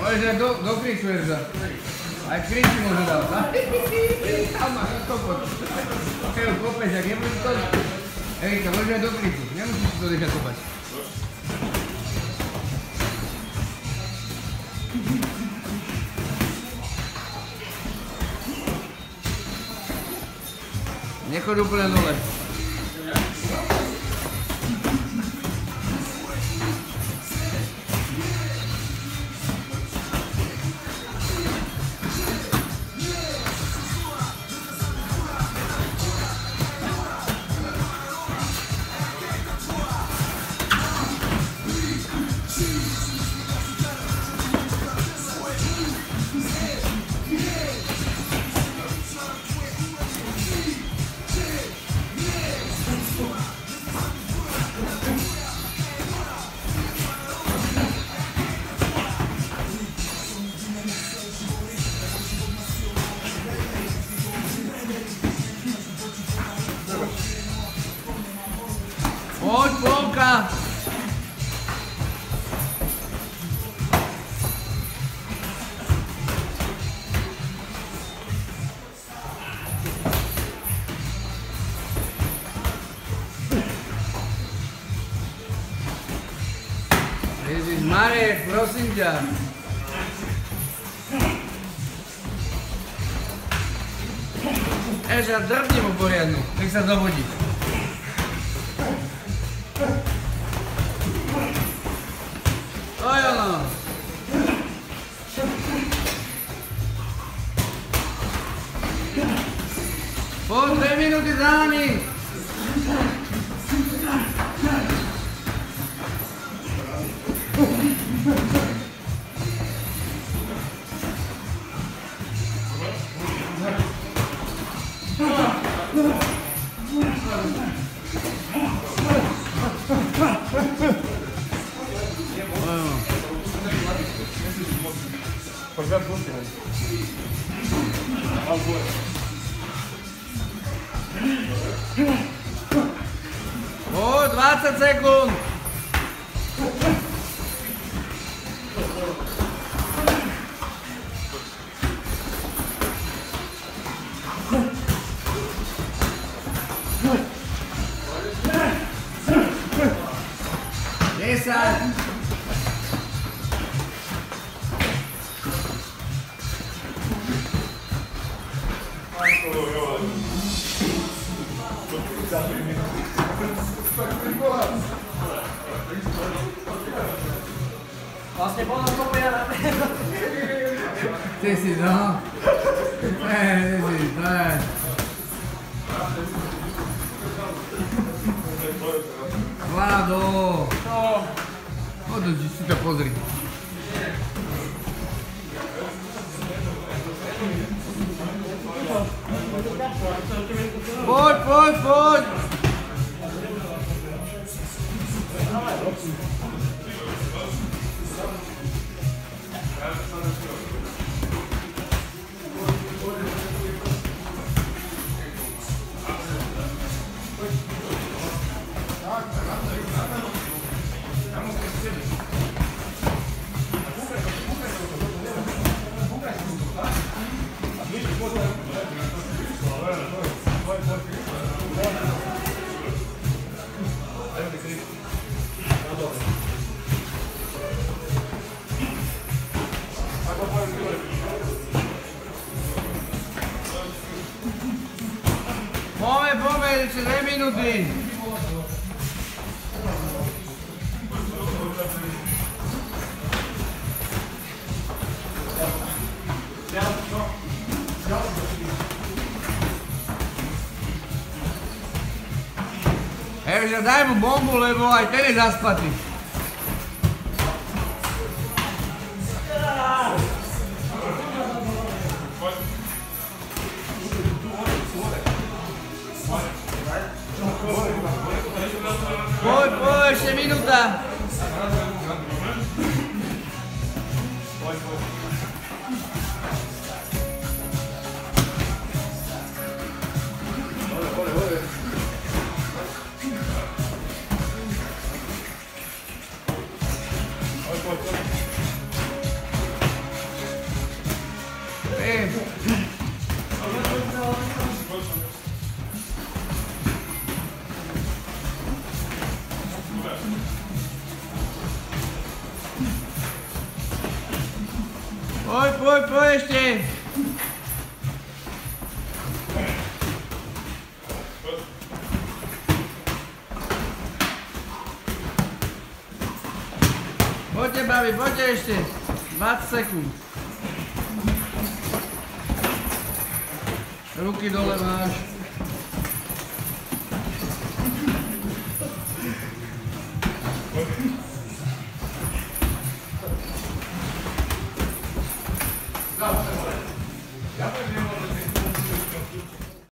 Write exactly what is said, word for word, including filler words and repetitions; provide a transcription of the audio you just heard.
Ale že do, do kriču je za. Aj kriči môže dávať, a? Tam máš na kopot. Keď ho kopeš, ak nemusíš to... Erika, môžeš aj do kriču, nemusíš to dešať kopať. Nechoď úplne dole. Poď, polka! Ježiš Marek, prosím ťa. Ešte ja drbni mu poriadnu, nech sa dovodí. To je ono. Po dve minúty za nami. O, dvadsať sekúnd. desať. Vlastne bol na kope ja na Ty si, no. Ne, ty si, ne. Vlado. Poď, si to pozri. Poď, poď, poď. Pome, pome, ešte dve minúty. Ešte daj mu bombu, lebo aj ten je zaspatý. Poď, poď, ešte minúta. Ej. Poď, poď, poď ešte. Poďte, babi, poďte ešte. dvadsať sekúnd. Ruky dole máš. Poď.